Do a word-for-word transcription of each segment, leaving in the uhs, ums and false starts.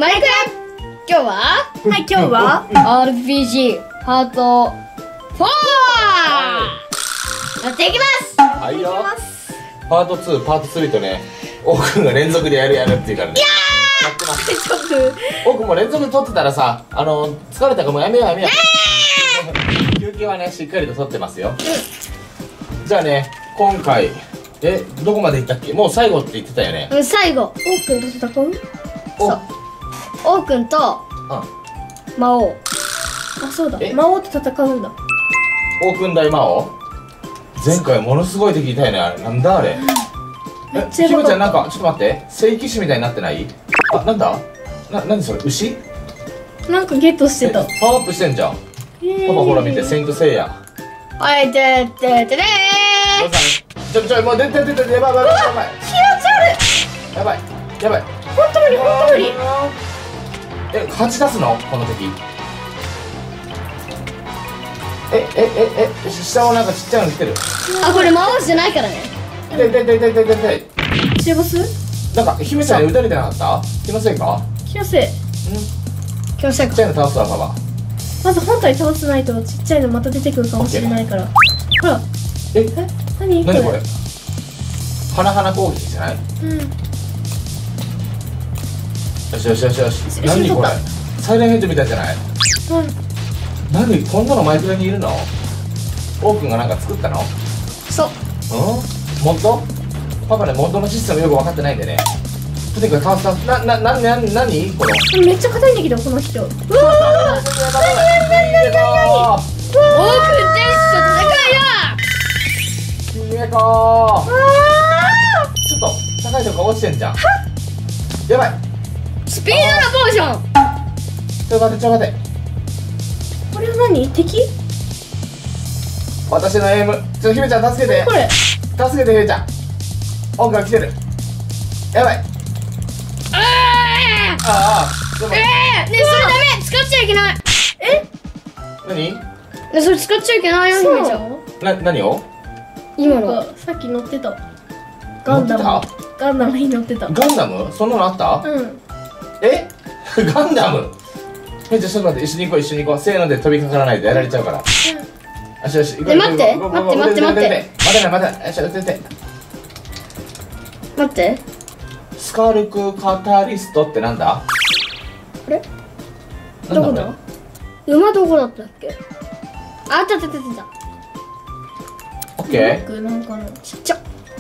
マイク今日ははい、今日はアールピージー パートフォーやっていきます。 はいよ。パートツー、パートスリーとね、オーくんが連続でやるやるっていうからね。やってます。 ちょっとオーくんも連続で撮ってたらさ、あの疲れたからもうやめようやめよう。休憩はねしっかりと撮ってますよ。じゃあね、今回えどこまで行ったっけ？もう最後って言ってたよね。 うん、最後オーくんと戦う？ そう、オーくんとうん。 魔王。 あ、そうだ、 え魔王と戦うんだ。 オーくん大魔王。前回ものすごい敵いたよね。あれなんだあれ。え、ひめちゃんなんかちょっと待って、聖騎士みたいになってない？あ、なんだ？な、なにそれ、牛？ なんかゲットしてた。 パワーアップしてんじゃん。パパほら見て、セイントセイヤ。 はい、てってってねちょちょもう出て出て出て、やばいやばいやばい気持ち悪い。 やばいやばい。 本当無理、本当無理。 え、勝ち出すのこの敵？ええええ下もなんかちっちゃいの来てる。 ー。あ、これ魔王じゃないからね。 痛い痛い痛い痛い痛い痛い痛い。 シェボス？ なんか姫ちゃんに撃たれてなかった？気のせいか？ 気のせい。 今日最後ちっちゃいの倒すわパパ。 まず本体倒さないとちっちゃいのまた出てくるかもしれないから。ほら。 え、 え、何これ？ 何これ？花々攻撃じゃない？ うん。 よしよしよしよし。 よし何これ？サイレンヘッドみたいじゃない？ うん。 何こんなのマイクラにいるの？オーくんがなんか作ったの？ そう。 うん？モッド？パパね、モッドのシステムよく分かってないんでね。とにかく倒す倒す。な、な、な、な、なにこの？ めっちゃ硬いんだけど、この人。うわー。 何何何何何オーくん天使と戦うよ。 姫子ー。ちょっと高いとこ落ちてんじゃん。やばい。 スピードのポーション。 ちょっと待ってちょっと待って。 これは何？敵？ 私のエイム。ちょっと姫ちゃん助けて。 これ。 助けて姫ちゃん。オーくんが来てる。やばい。 あああ。ちょっと待って。 えー、ねえ、それダメ。使っちゃいけない。 え？ 何？ ねえ、それ使っちゃいけないよ、ひめちゃん。 な、何を？ 今のなんかさっき乗ってた。ガンダム。 乗ってガンダムに乗ってた。 ガンダム？そんなのあった？ うん。 えガンダム？え、じゃあちょっと待って、一緒に行こう一緒に行こう。せーので飛びかからないとやられちゃうから。よしよし、行こう。 え待って行こう行こう待って待って待って待って待って。よし、待って待って。 待って。 スカルクカタリストってなんだ？ あれなんどこだ？馬どこだったっけ？あ、あったあったあったあった。 オッケー。 なんかの。 ちっちゃ。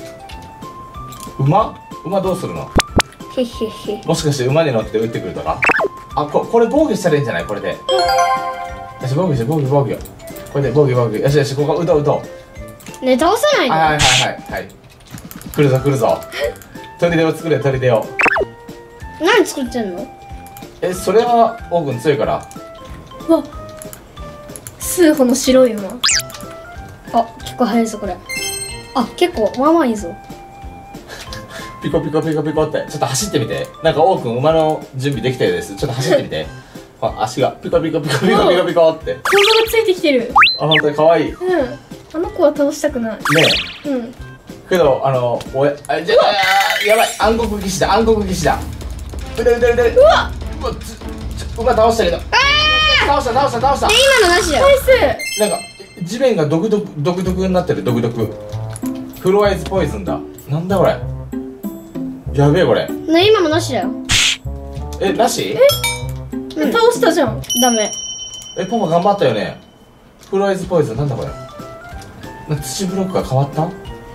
馬？馬どうするの？ へへへ。 もしかして馬に乗って撃ってくるとか？あ、ここれ防御したらいいんじゃないこれで。よし、防御して防御防御。これで防御防御。よしよし、ここ撃とう撃とう。 ねえ、倒さないの？ はいはいはいはいはい。来るぞ来るぞ。砦を作れ砦を。 何作ってんの？ え、それはオーくん強いから。 うわ。数歩の白い馬。 あ、結構速いぞこれ。あ、結構まあまあいいぞ。 ピコピコピコピコってちょっと走ってみて。なんかオーくん馬の準備できたようです。ちょっと走ってみて。あ、足がピコピコピコピコピコピコって。 子供がついてきてる。 あ、本当に可愛い。ねうん。あの子は倒したくない。 え。 うん。 けどあのおやあじゃあやばい暗黒騎士だ暗黒騎士だ。うれうれうれ。うわ。うわつちょ馬倒したけど。倒した倒した倒した。 で、今のなしだよ。 ナイス。 なんか地面が独特独特になってる独特。フロアイズポイズンだ。なんだこれ。やべえこれ。 ね、今のなしだよ。 え、なし？ うん、 倒したじゃん。 ダメ。 え、パパ頑張ったよね。フロアイズポイズンなんだこれ。な土ブロックが変わった？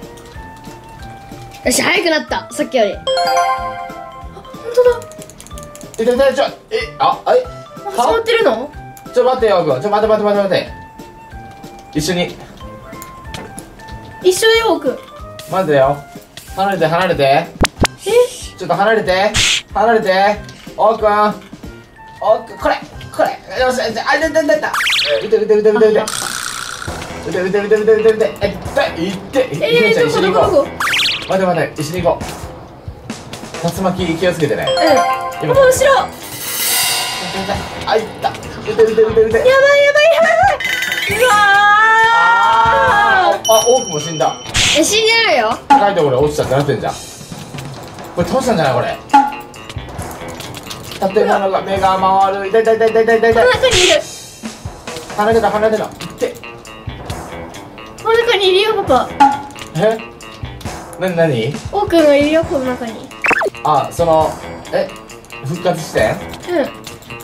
よし、速くなった。さっきより。 本当だ。 え、だだちょえああれ？ 始まってるの？ ちょっと待ってよ、ちょ待って待って待って待って。一緒に一緒でよく。 待ってよ。離れて離れて。 え？ ちょっと離れて離れて。オーくんオーくんこれこれよしあいたいたいたいた。撃て撃て撃て撃て撃て撃て撃て撃て撃て撃て撃てえっいっていってえー、どこどこどこ？ 待て待て一緒に行こう。竜巻気をつけてね。 うん。 今この後ろ。 あいった撃て撃て撃て撃て。 やばいやばいやばい。うわああオークも死んだ。 え、死んでるよ。 高いところ落ちたってなってんじゃん。これ倒したんじゃないこれ。 建物が目が回る。痛い痛い痛い痛い痛い痛い痛い。 真ん中にいる。 離れた離れた。いって真ん中にいるよパパ。 えなになに。 オークンがいるよこの中に。 あ、そのえ復活して。 うん。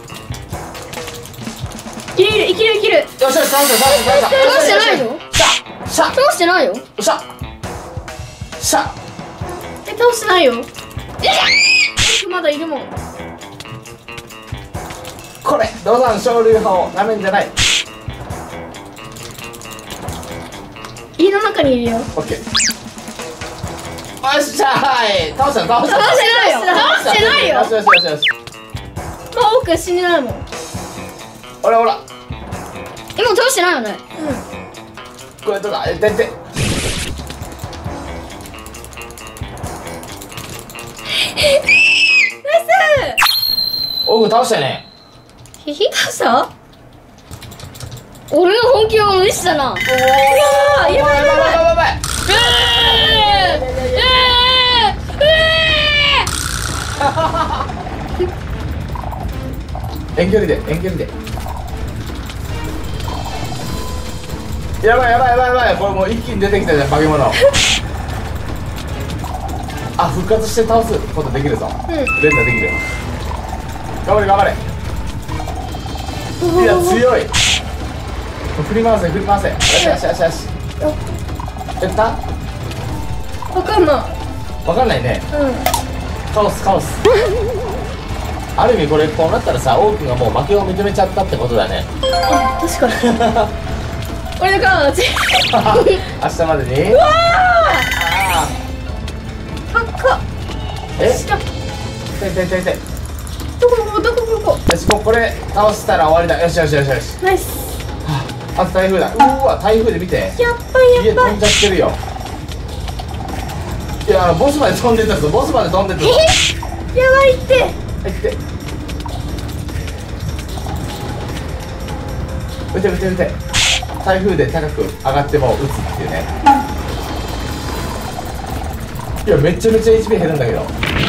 いるいる生きる生きる。 よしよし倒した倒した倒した。 倒してないよ。 しゃ倒してないよ。 しゃしゃ。 え倒してないよ。えまだいるもん。 これロザン昇竜派をなめんじゃない。 家の中にいるよ。 オッケー。よっしゃーい。倒した倒した倒してないよ。倒してないよ。 よしよしよしよし。 まあオークン死んでないもん。 ほらほら。 今倒してないよね。 これどうだ。え、痛い痛い。オグ倒したよね。 ひひ。 倒した？ 俺の本気を無視したな。 うわーやばいやばいやばい。 やばいやばい。遠距離で遠距離で。やばいやばいやばいやばい。これもう一気に出てきたじゃん化け物。あ、復活して倒すことできるぞ。 うん連打できるよ。頑張れ頑張れ。いや強い。振り回せ振り回せ。よしよしよしよし。やった？ わかんない。 わかんないね。 うん。 カオスカオス。ある意味これこうなったらさ、オークンがもう負けを認めちゃったってことだね。 あ確かに。俺の顔ち。 明日までに。 うわあー。高っ。 ーえ下。 痛い痛い痛い痛い。 どこどこどこどこ。 よしもうこれ倒したら終わりだ。よしよしよしよし。 ナイス。 はあ、あと台風だ。うーわ台風で見て。 やっばいやっばい家飛ん。じゃってるよ。いやあのボスまで飛んでったぞ。ボスまで飛んでったぞ。 やばいって。 入って撃て撃て撃て。台風で高く上がっても撃つっていうね。いやめっちゃめちゃ エイチピー 減るんだけど。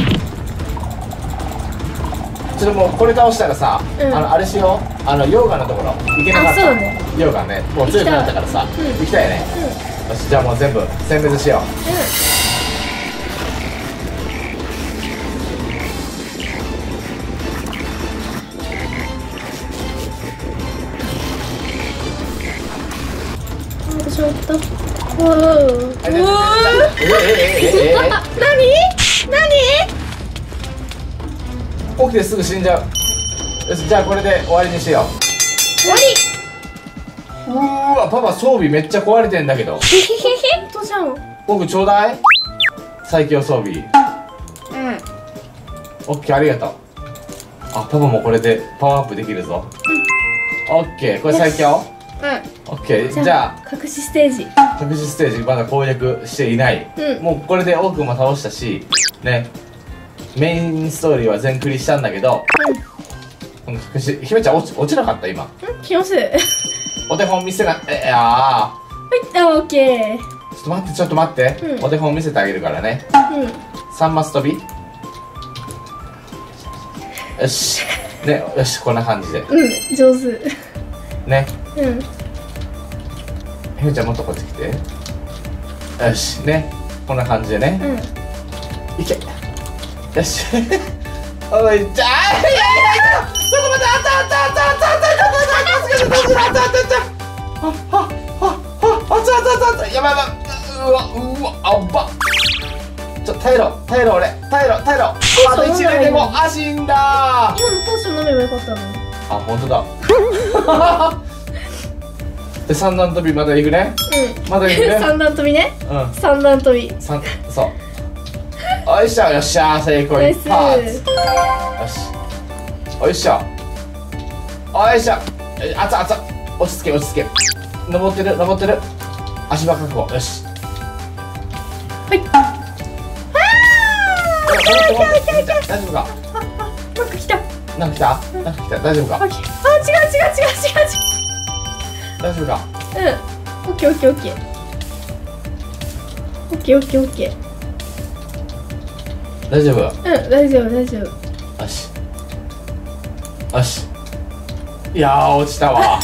ちょっともうこれ倒したらさ、 うん、 あのあれしよう。あの溶岩のところ行けなかった。 あそうね。 溶岩ねもう強くなったからさうん行きたいね。 うんよしじゃあもう全部殲滅しよう。 しまった。おお。おお。 えええええええあ、なに？なに？ 起きてすぐ死んじゃう。よしじゃあこれで終わりにしよ終わり。 う。うーわパパ装備めっちゃ壊れてんだけど。 本当じゃん。 僕ちょうだい。最強装備。 うん。 オッケーありがとう。あパパもこれでパワーアップできるぞ。オッケーこれ最強。オッケーじゃあ隠しステージ。 隠しステージまだ攻略していない、 うんもうこれで多くも倒したしね。メインストーリーは全クリしたんだけど、うん隠し姫ちゃん落ち落ちなかった今。 うん。気のせい。はい。 お手本見せなえあーあ、オッケー。 ちょっと待ってちょっと待って、 うん、 お手本見せてあげるからね。 うさんマス飛び。よしねよしこんな感じでん。うん。上手。 ね。 うん。 ひめちゃんもっとこっち来て。よしねこんな感じでね、 うん。 いけよしおいじゃあいやいやいやちょっと待ってあったあったあったあったあったあったあったあったあったあったあったあったあったあったやばいやばいうわうわあっばちょ耐えろ耐えろ俺耐えろ耐えろあといち塁でもあ死んだ。 今のポーション飲めばよかったの。 あ本当だで三段跳びまだ行くね。 うん。 まだ行くね。 三段跳びね。 うん三段跳び。 三そうおいしょよっしゃ成功ナイス。 一発よしおいしょおいしょえあつあつ落ち着け落ち着け登ってる登ってる足場確保よしはい。 大丈夫かあ、あ、なんか来た。 なんか来たなんか来た大丈夫かあ、きあ、違う違う違う違う違う。 大丈夫かうん。オッケーオッケーオッケー。オッケーオッケーオッケー。 大丈夫ようん、大丈夫大丈夫。 しよし。いやー落ちたわ。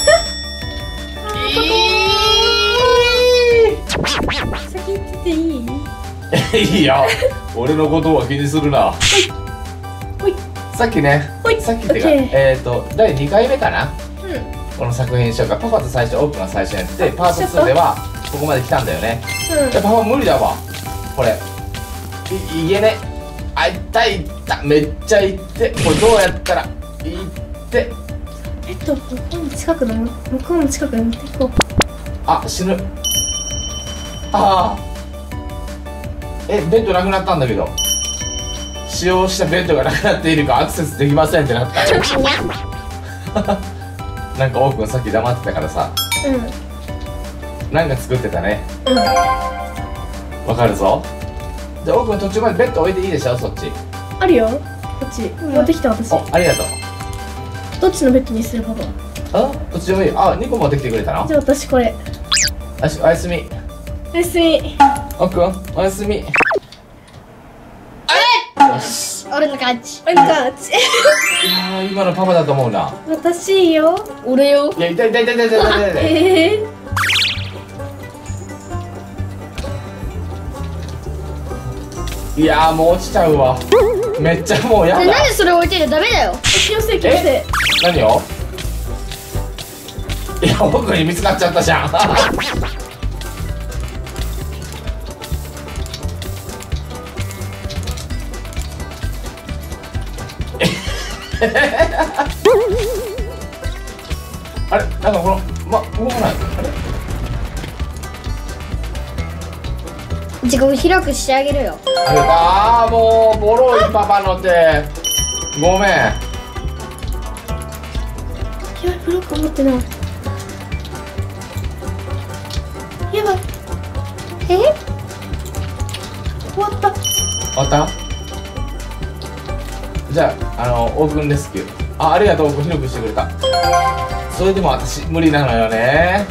先行ってていい？ いいよ。俺のことは気にするな。 ほい。 さっきね、 ほいさっきっていうか、 オッケーえっとだいにかいめかな。 うん。 この作品紹介、パパと最初、オープンが最初にやってパートツーではここまで来たんだよね。 うん。 いやパパ無理だわこれ。いいけね。あいったいっためっちゃいって、これどうやったらいってえっと向こうの近くの向こうの近くに持っていこう。 あ死ぬ。ああえベッドなくなったんだけど、使用したベッドがなくなっているかアクセスできませんってなった。なんかオープンさっき黙ってたからさ、 うなんか作ってたね。 ん。うん。 わかるぞ。じゃあオープン途中までベッド置いていいでしょそっち。 あるよ。こっち持ってきた私。 おありがとう。 どっちのベッドにするパパ？ あどっちでもいい。あにこ持ってきてくれたの。 じゃあ私これ。 よしおやすみ。 おやすみ。 おっくんおやすみ。よし。 俺の勝ち。 おいかち。 いやー今のパパだと思うな。 私よ。 俺よ。 いや痛い痛い痛い痛い痛い痛い痛い。 ええ。 いやーもう落ちちゃうわ。めっちゃもうやだ。 でなんでそれ置いてるのダメだよ。 気をつけ気をつけ。 何を。いや僕に見つかっちゃったじゃん。あれなんかこのま動かない。あれ自己広くしてあげるよ。 あれあーもうボロいパパの手ごめん。 やばいブロック持ってない。やばい。 え終わった。 終わった。じゃああのオープンレスキュー。あありがとう。オープン広くしてくれた。それでも私無理なのよね。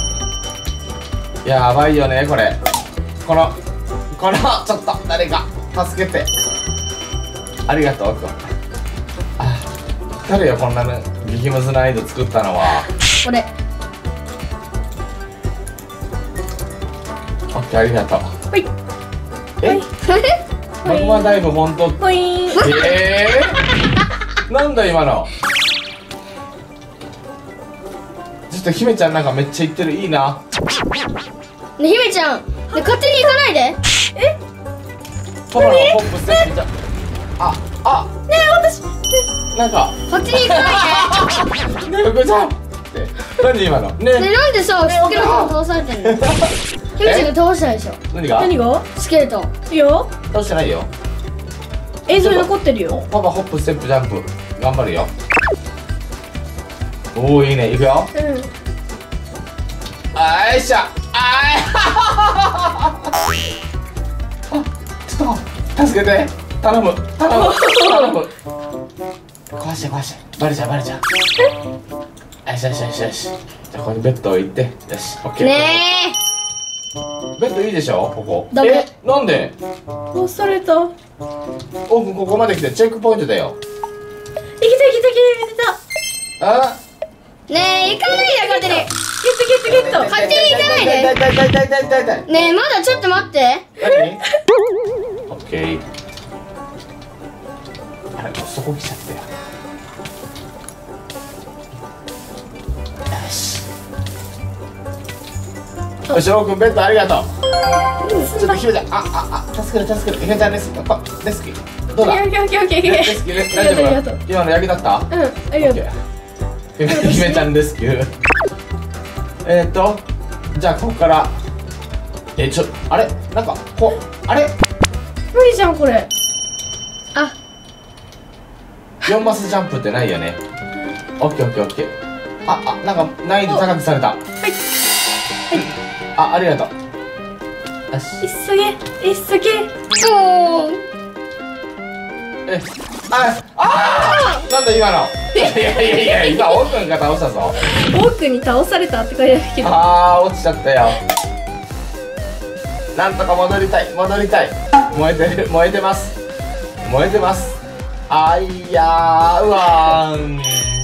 やばいよねこれ。このこのちょっと誰か助けて。ありがとうオープン。あ誰よこんなの激ムズ難易度作ったのは。 俺。 オッケーありがとう。 ほい。 えマグマダイブ本当。 ほいーん。 えー、なんだ今の。ちょっと姫ちゃんなんかめっちゃ言ってる。いいな。 ね姫ちゃん。ね勝手に行かないで。 え？ パパのホップステップじゃ。ああねえ私。 なんか勝手に行かないねえふくちゃんって何今のねで。ねなんでさスケルトン倒されてんの。姫ちゃんが倒したでしょ。 何が何が？ スケルトン。 いいよ。 倒してないよ。 映像に残ってるよ。 パパホップステップジャンプ頑張るよ。おおいいね。いくよ。 うん。 あーいしょあーあちょっと助けて頼む頼む頼む。壊して壊してバレちゃうバレちゃう。よしよしよしよし。じゃあここにベッド置いてよしオッケー。 ねベッドいいでしょここ。 ダメえなんで。 倒された。 オープンここまで来てチェックポイントだよ。 いけたいけたいけた。 あえ。ねえ行かないで勝手に。 ゲットゲットゲット。 勝手に行かないで。 痛い痛い痛い痛い痛い痛い痛い。 ねえまだちょっと待って。 何オッケー。あれそこ来ちゃったよ。よしよし、オーくんベッドありがとう。ちょっと姫ちゃん、あ、あ、あ、助ける助ける。姫ちゃんレスキュー、あレスキューどうだ。 オッケーオッケーオッケーオッケー。 レスキューレ大ありがとうありがとう丈夫。今の役立った。 うん、ありがとう。 姫姫ちゃんレスキュー。えーっとじゃあここからえちょあれなんかこあれ無理じゃんこれ。 あよんマスジャンプってないよね。オッケーオッケーオッケー。ああなんか難易度高くされた。はいあありがとう。よし急げ急げ。 もうえああーなんだ今の。いやいやいやいや今オープンが倒したぞ。 奥に倒されたって書いてあるけど。 あー落ちちゃったよ。なんとか戻りたい戻りたい。燃えてる燃えてます燃えてます。あいやーうわーん。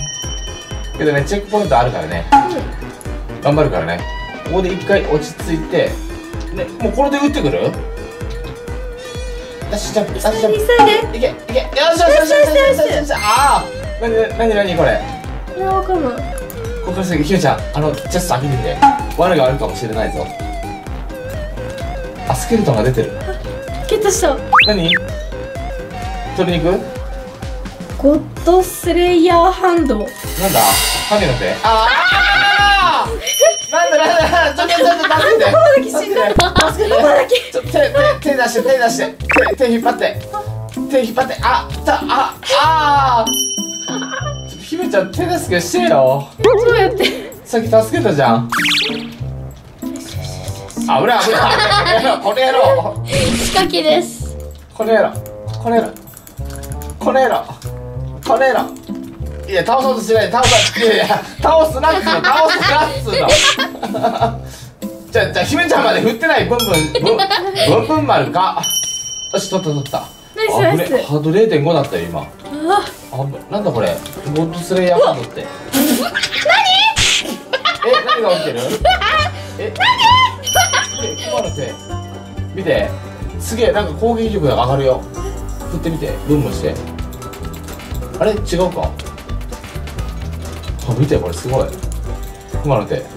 けどね、チェックポイントあるからね。頑張るからね。ここで一回落ち着いて、ね、もうこれで打ってくる？ダッシュジャンプ、ダッシュジャンプ。 急いで。 いけ、いけ、よしよしよしよしよしよし。ああ、なになになにこれ。 いや、わかんない。 ここから先、ひめちゃん、あの、チェスト開けてみて。罠があるかもしれないぞ。あ、スケルトンが出てる。 ゲットした。 何？取りに行く？ ゴッドスレイヤーハンド。 なんだ？神の手？ああ！なんだなんだ、ちょっとちょっと助けて。 どこだけ死んだ。 助けて。 どこだけ。 ちょっと手手手出して手出して手手引っ張って手引っ張ってあたああー。ちょっと姫ちゃん手助けしてよ。 そうやって。 さっき助けたじゃん。あ、危ない危ない。この野郎仕掛けです。 この野郎この野郎この野郎この野郎。いや、倒そうとしない。倒さいやいや倒すなっつうの倒すなっつうの。じゃあじゃあ姫ちゃんまで振ってない。ブンブンブンブンブン丸か。よし、取った取った。 ナイスナイス。 ハード れいてんご だったよ今。 ああ、なんだこれ。ゴッドスレイヤーハンドって。何？え、何が起きてる？え、何？熊の手。見て。すげえ、なんか攻撃力が上がるよ。振ってみて。ブンブンして。あれ違うか。あ、見てこれすごい。熊の手。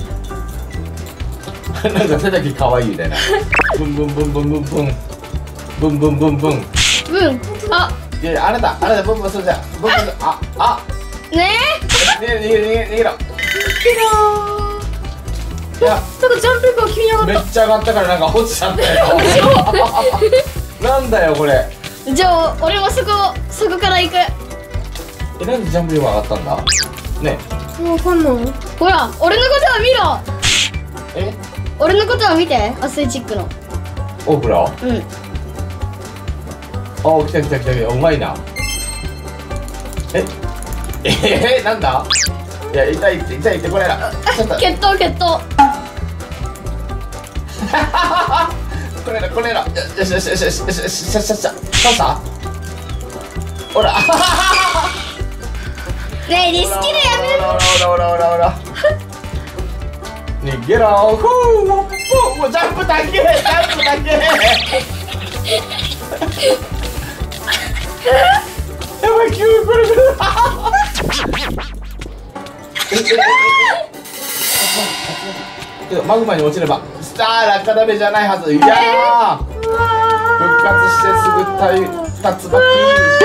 なんか手だけ可愛いみたいな。ブンブンブンブンブンブン。ブンブンブンブン。 うん。あ、 いやいや、あなた、あなたブンブンするじゃん。ブンブン、あ、あ。 ね逃げろ逃げろ逃げろ逃げろ。いや、 なんかジャンプ力が急に上がめっっちゃ上がったからなんか落ちちゃったよ。なんだよこれ。 え。じゃあ俺もそこそこから行く。 え、なんでジャンプ力上がったんだ。ね。 た。わかんない。 ほら、俺のことを見ろ。 え、 俺のことを見て。アスレチックの。 オープラ。 うん。 あ、来た来た来た来た。うまいな。え、えー、なんだ。いや、痛いって痛いってこれら。ちょっと。 決闘決闘。 これらこれら。よしよしよしよしよしよしよしよし。倒した。ほら。 ねえ、リスキルやめる。 ほらほらほらほら。逃げろ。ほう。もうもうジャンプだけ。ジャンプだけ。やばい、急にこれくる。マグマに落ちればスター落下ダメじゃないはず。いやー、復活してすぐ竜巻。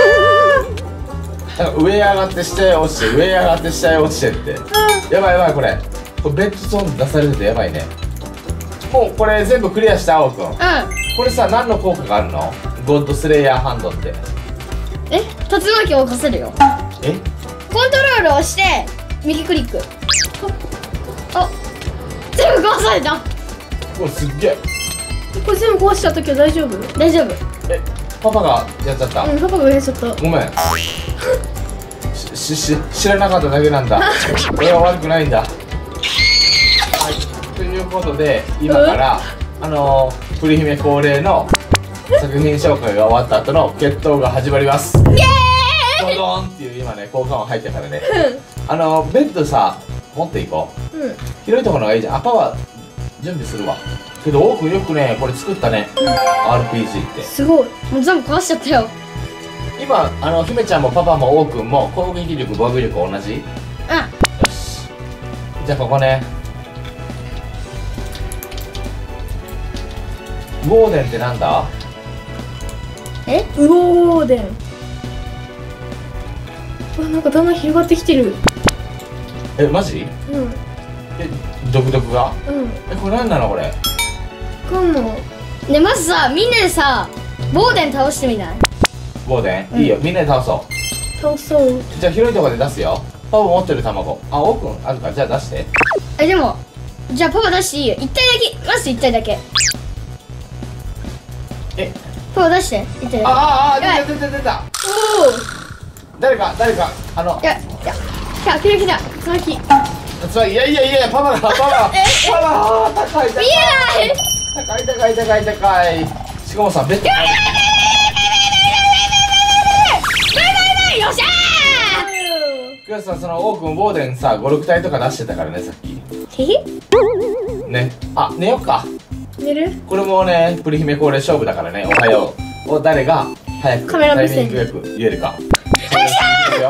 なんか上上がって下へ落ちて上上がって下へ落ちてって。やばいやばい、これこれベッドゾーン出されててやばいね。もうこれ全部クリアした。青くん、 うん。 これさ、何の効果があるの？ゴッドスレイヤーハンドって。 え、竜巻を起こせるよ。 え、 コントロールをして右クリック。あ、全部壊された。 もうすっげえ。 これ全部壊しちゃったけど大丈夫？ 大丈夫。 え、パパがやっちゃった。 うん、パパがやっちゃった。 ごめん。し、し、し、知らなかっただけなんだ。俺は悪くないんだ。はい、ということで、今から、あのー、プリ姫恒例の作品紹介が終わった後の決闘が始まります。イエーイ！ドドーンっていう今ね、効果音入ったからね。あのー、ベッドさ、持っていこう。 うん。 広いところがいいじゃん。あ、パワー準備するわ。けど、多くよくね、これ作ったね。アールピージー って。 すごい。 もう全部壊しちゃったよ。 今、あの、姫ちゃんもパパも王くんも攻撃力、防御力同じ？ うん。 よし。じゃあここね。ウォーデンってなんだ？ え？ ウオーデン。あ、なんかだんだん広がってきてる。 え、マジ？ うん。 え、独特が？ うん。 え、これなんなのこれ？ わかんない。 ね、まずさ、みんなでさ、ボーデン倒してみない？ ウォーデン、 うんいいよ、みんなで倒そう。 倒そう。 じゃあ広いところで出すよ。パパ持ってる卵。あ、王くんあるから、じゃあ出して。 え、でも、じゃあパパ出していいよ。一体だけ、まず一体だけ。 え、 パパ出して、一体だあああ、 やばい出た出た出た。 おお。 誰か、誰か、あの、 け。いや、いや、来た、来た来た、つまき。 つまり、いやいやいや、パパが、パパが、 えパパが、高い高い。 見えない。 高い高い高い高い。しかもさ、ベッド。 バイバイバイバイバイバイバイバイよっしゃ今日さ、そのオークンボーデンさごろく体とか出してたからね、さっきへへね。あ、寝よっか。 寝る？ これもね、プリ姫恒例勝負だからね。おはようを誰が早くカメラ目線タイミングよく言えるか。よいしょ。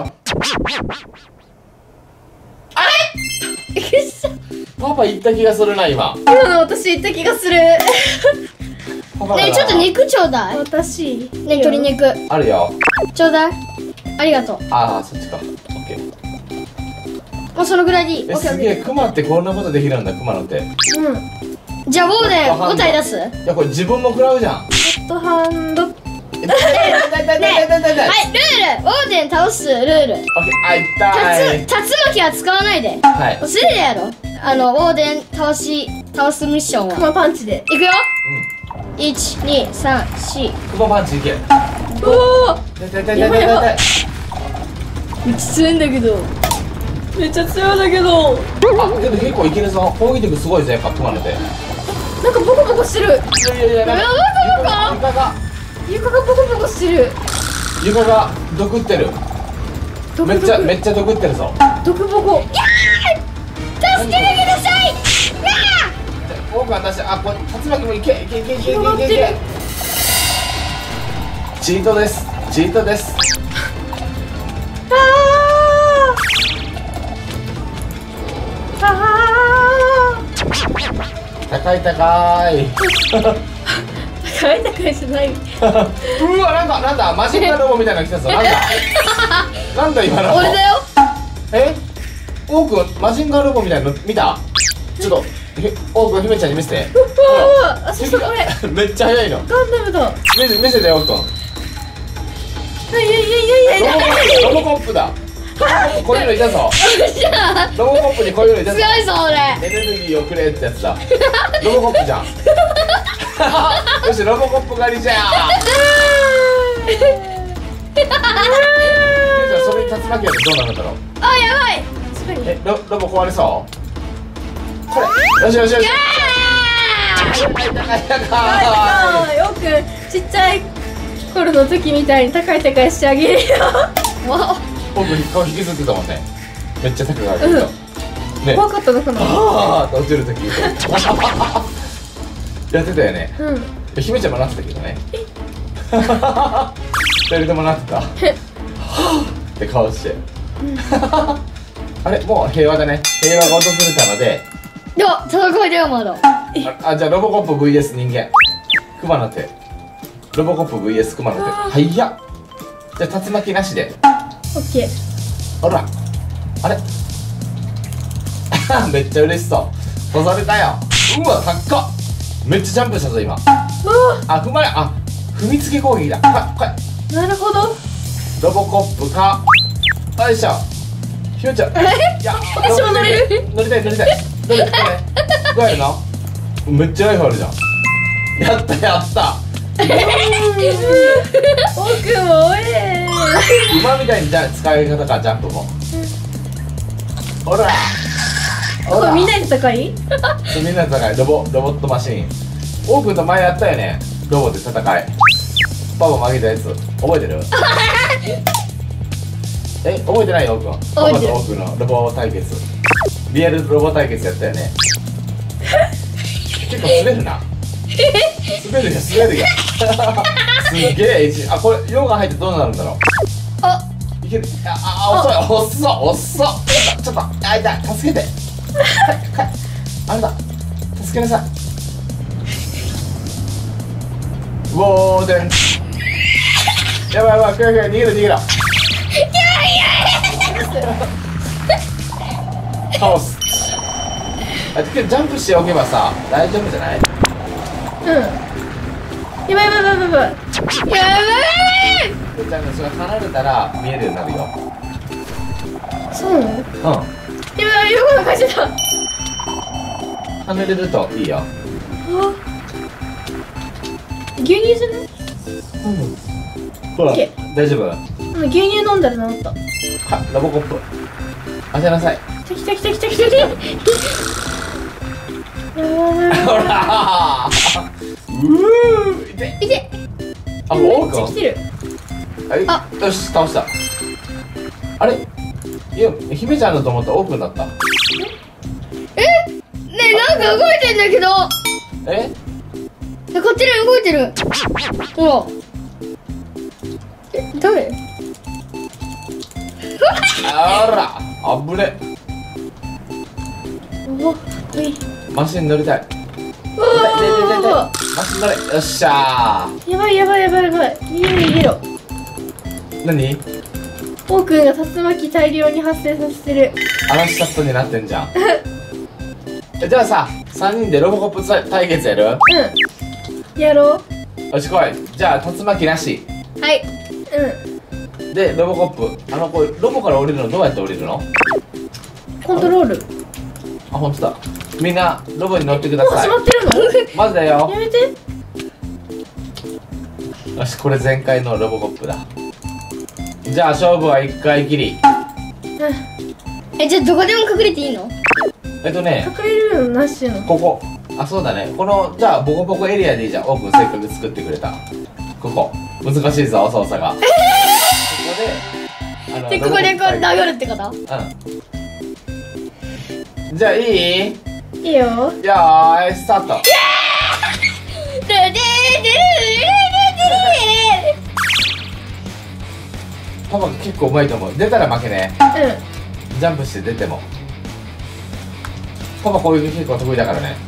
あれびっくりした。 パパ言った気がするな、今。 今の私言った気がする。 パパがねえちょっと肉ちょうだい。 私。 ねえ鶏肉あるよ。 ちょうだい。ありがとう。 ああ、そっちか。オッケー。 もうそのぐらいでいい。 え、 オッケーオッケすげえ、クマってこんなことできるんだ、クマの手。いうん。 ー。じゃあウォーデンご体出す。 や、これ自分も食らうじゃん。 ホットハンド。 痛い痛い痛い痛い痛い痛い痛い痛い。 はい、ルール。ウォーデン倒すルール。 オッケー、あ、痛い。 竜竜巻は使わないで。 はい。 素手でやろ。あのウォーデン倒し倒すミッションクは。 マパンチで。 いくよ。 ういち、に、さん、し。 ん。クマパンチいけ。 おお。 痛い痛い痛い痛い痛い痛い。 めっちゃ強いんだけど。 めっちゃ強いんだけど。 あ、けど結構いけるぞ。攻撃力すごいぜ、やっぱクマの手。いやなんかボコボコしてる。 いやいや、なんかやばい床が床がボコボコしてる。 床が毒ってる。 毒めっちゃめっちゃ毒ってるぞ。 毒ボコ。 助けてください。 多くは出して、あ、これ竜巻もいけいけいけいけいけい広がってるけいけ。チートです。チートです。 あーあ高い高い。 ー。高い高いじゃない。 うわ、なんかなんだマジンガーロボみたいなの来たぞ。なんだなんだ今の。 俺だよ。 え、オークマジンガーロボみたいなの見た？ちょっとひオーク姫ちゃんに見せて。 うわあ、そしたこれめっちゃ速いの。 ガンダムだ。 見せ見せてオーク君。 いやいやいやいやいやいや。 ロボコップだ。こういうのいたぞ。 じゃあロボコップにこういうのいたぞ。 強いぞ俺。 エネルギーをくれってやつだ。ロボコップじゃん。よし、ロボコップ狩りじゃん。ケイちゃん、それに竜巻やってどうなるんだろう。 あ、やばい。 確かに。 え、ロロボ壊れそう。これ、よしよしよし。高い高い高い。 あーよくちっちゃい頃の時みたいに高い高いしてあげるよ。 わ僕顔引きずってたもんね。めっちゃ高く上がると。ね。 怖かったのかな。 ああ、と落ちる時。やってたよね。 うん。 姫ちゃんもなってたけどね。二人ともなってた。って顔して。あれ、もう平和だね。平和が訪れたので。 でも戦いだよまだ。 あ、あじゃあロボコップ ブイエス 人間。クマの手。ロボコップ ブイエス クマの手。はいや。じゃあ竜巻なしで。 オッケー。 ほら。あれ。めっちゃ嬉しそう。干されたよ。うわ、高っ。めっちゃジャンプしたぞ今。 うわあ、踏まれ、あ、踏みつけ攻撃だ。か、これ。 なるほど。 ロボコップか。よいしょ。ひよちゃん。いや、 私も乗れる。 乗りたい乗りたい。乗りたい。どうやるの？めっちゃライフあるじゃん。やったやった。 奥もえ馬みたいにじゃ使い方かジャンプも。ほら。 これみんなで戦い？ そうみんなで戦いロボロボットマシーン。オープンと前やったよね。ロボで戦い。パパ負けたやつ覚えてる？え、覚えてないよ、オープン。 覚えてるパパとオープンのロボ対決。リアルロボ対決やったよね。結構滑るな。滑るよ滑るよ。すっげえ。あ、これ溶岩入ってどうなるんだろう。 あ、 いける。ああ、遅い遅っ遅っ。ちょっとあ、痛い、助けて。かいあれだ、助けなさい。ウォーデン。やばいやばい、くやくや逃げろ逃げろ。倒す。あ、ジャンプしておけばさ大丈夫じゃない？ うん。やばいやばいやばいやばい。 やばい。 ちゃんがそれ離れたら見えるようになるよ。 そうなの？ うん。 やばいやばい、横の感じだ。 離れるといいよ。 あ、牛乳じゃない？ ほら、 オッケ大丈夫？ うん、牛乳飲んだら治った。 は、ロボコップ。当てなさい。 来た来た来た来た来た来た。 ほらー。うー。いて。 いて。 あ、もう多く。 めっちゃ来てる。 はい。 あ、 よし、倒した。あれ。 いや姫ちゃんだと思ったらオープンだった。 えねえなんか動いてんだけど。 ええこっちに動いてる。ほら。え誰？ あらあぶね。 おおいマシン乗りたい。 おおマシン乗れ。よっしゃー。 やばいやばいやばいやばい。逃げろ逃げろ。 何オーくんが竜巻大量に発生させてる。 嵐シャットになってんじゃん。えじゃあささんにんでロボコップ対決やる。 うんやろう。 よし来い。じゃあ竜巻なしはい。 うんでロボコップ。あのこれロボから降りるのどうやって降りるの？ コントロール。 あ本当だ。みんなロボに乗ってくだもうさい。 閉まってるの？ まずだよ。 やめて。 よしこれ前回のロボコップだ。じゃあ勝負はいっかいきり。 えじゃあどこでも隠れていいの？ えっとね隠れるのなしの。 ここ。あそうだね。このじゃあボコボコエリアでいいじゃん。オープンせっかく作ってくれたここ。難しいぞ操作が。ここであのでここでこう殴るってこと？ うんじゃあいい？ いいよ。 よーいスタート。 ででででででパパ結構うまいと思う。出たら負けね。 うジャンプして出ても。パパこういうの結構得意だからね。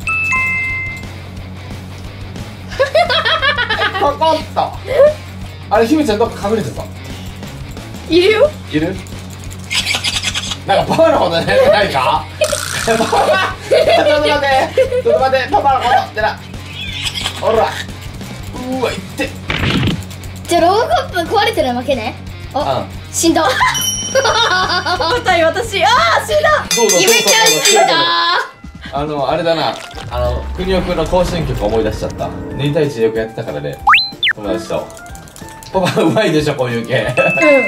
ココッと。あれ姫ちゃんどっか隠れてた。 んいるよ。 いる？なんかパパのことねないか？パパちょっと待ってちょっと待ってパパのことってな。ほらうわいって。 じゃあロボコップ壊れてるわけね。あ、 うん死んだ。 パパ対私。ああ死んだ。 どうぞどうぞ。 ゆめちゃん死んだ。 あのあれだな。あの国尾くんの甲子園曲思い出しちゃった。に対いちでよくやってたからね友達と。パパうまいでしょこういう系。 うん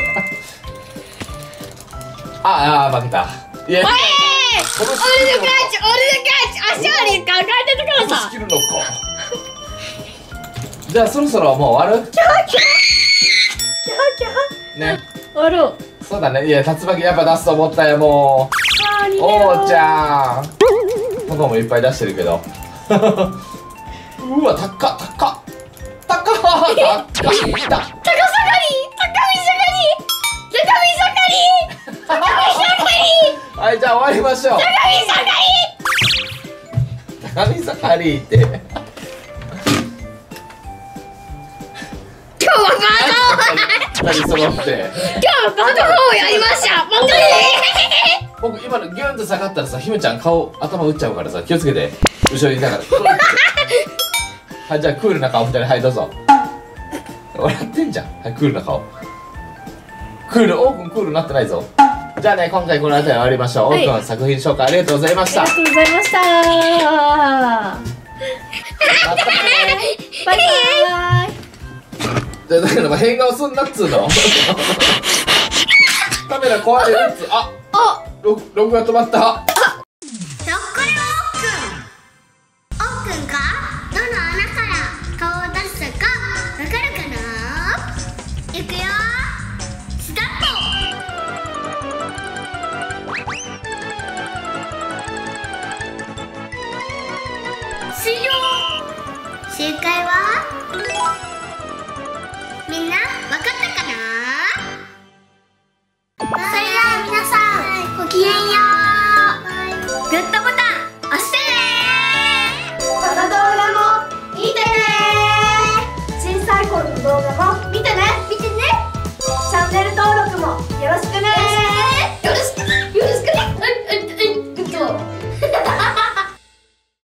ああ負けた。いやおいこの俺の勝ち俺の勝ち。足あり考えてたからさス。キルの子。じゃあそろそろもう終わる？ キャーキャーキャーね。 終わろう。 そうだね。いや竜巻やっぱ出すと思ったよもあー逃げう。 ろおーちゃんパパもいっぱい出してるけど。うわ高っ高っ高っ高っ高っ高下がり高見盛り高見盛り高見盛りはいじゃあ終わりましょう。 高見盛り高見盛りって今日はバ二人揃ってト今日はバトルをやりましたバトル僕今のギュンと下がったらさ姫ちゃん顔頭打っちゃうからさ気をつけて後ろにいながらはいじゃあクールな顔ふたりはいどうぞ。笑ってんじゃん。はいクールな顔。クールオープンクールになってないぞ。じゃあね今回この辺り終わりましょう。 はいオープン作品紹介ありがとうございました。 ありがとうございました。 またねバイバイ。 だだから変顔すんなっつうの。カメラ壊れるっつああロログが止まった。 どっこれおっくんおっくんかどの穴から顔を出したかわかるかないくよスタート。終了。正解はみんなわかったかな。それでは皆さんごきげんよう。グッドボタン押してね。この動画も見てね。小さい頃の動画も見てね見てね。チャンネル登録もよろしくね。